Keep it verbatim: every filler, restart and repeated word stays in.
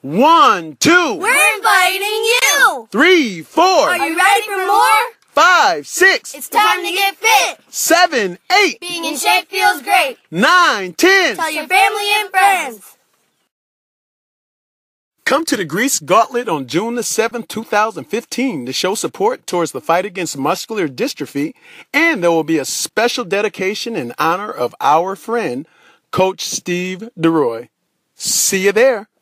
One, two. We're inviting you. Three, four. Are you ready for more? Five, six. It's time to get fit. Seven, eight. Being in shape feels great. Nine, ten. Tell your family and friends. Come to the Greece Gauntlet on June the seventh, two thousand fifteen to show support towards the fight against muscular dystrophy, and there will be a special dedication in honor of our friend, Coach Steve Deroy. See you there.